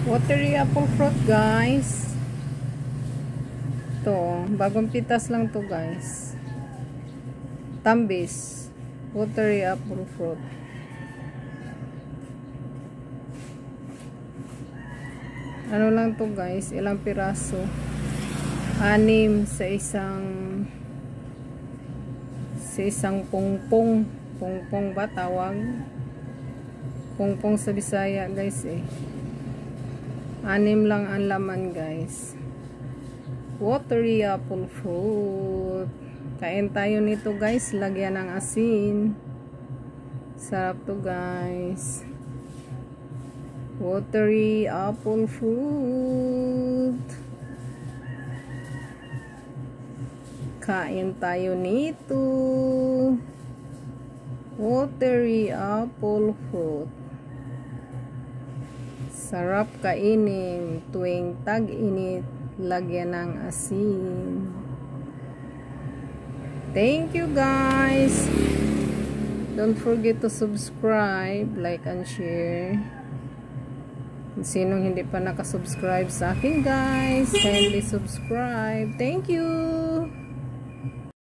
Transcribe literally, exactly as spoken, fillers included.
Watery apple fruit, guys. To, bagong pitas lang to, guys. Tambis. Watery apple fruit. Ano lang to, guys? Ilang piraso? Anim sa isang sa isang pungpong. Pungpong ba tawag? Pungpong sa Bisaya, guys, eh. Anim lang ang laman, guys. Watery apple fruit. Kain tayo nito, guys. Lagyan ng asin. Sarap to, guys. Watery apple fruit. Kain tayo nito. Watery apple fruit. Sarap kainin tuwing tag-init, lagyan ng asin. Thank you, guys. Don't forget to subscribe, like and share. Sinong hindi pa nakasubscribe sa akin, guys, kindly subscribe. Thank you.